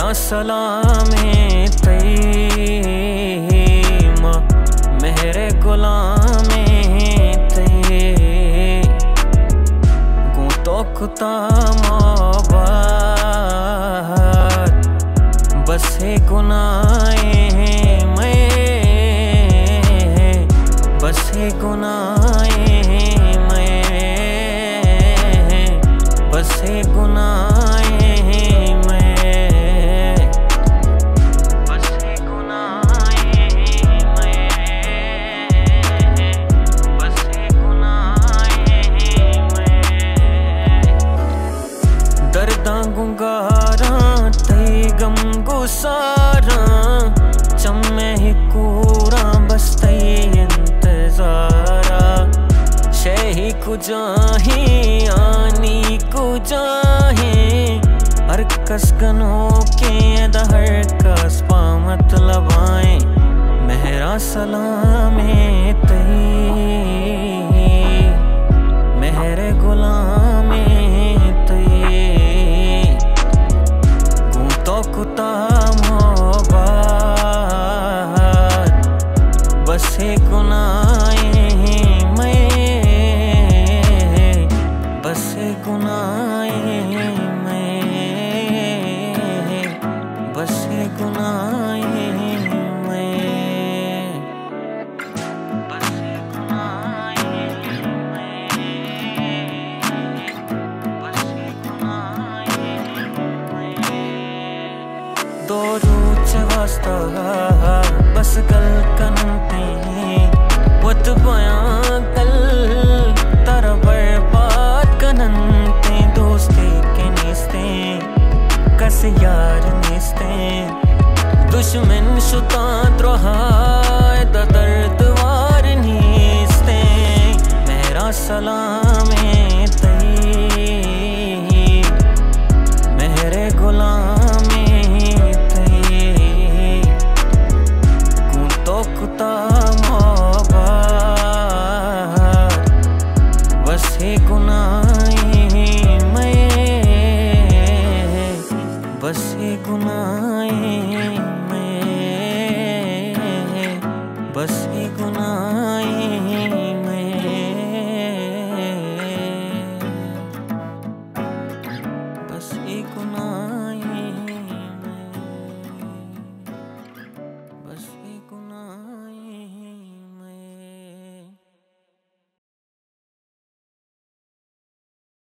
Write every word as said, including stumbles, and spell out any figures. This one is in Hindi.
मेहरा सलामे तईमा मेहरे गुलामे ते गु तो कुता मोहब्बत बसे गुनाए मैं बसे गुनाए मैं बसे गुनाए मैं बसे गुनाए मैं बसे गुनाए मैं दर्दां गुंगारा तई गम गुसारा चम्मे ही कूड़ा बस तई इंतजारा शेही कुजाही आनी कुजाही हर कस गनो के दहर कस पा मतलब आए मेहरा सलामे तई मेहरे गुलामे तई गु तो कुता मोहब्बत बसे गुनाए मैं बसे गुनाए मैं बसे गुनाए मैं बसे गुनाए मैं बसे गुनाए मैं दो रूच वास्ता बस गल कनते वत बयां कल तर बर्बाद कनते दोस्ते के निस्ते कस यार निस्ते दुश्मन शुता द्रोहाय द दर्द वार निस्ते मेहरा सलाम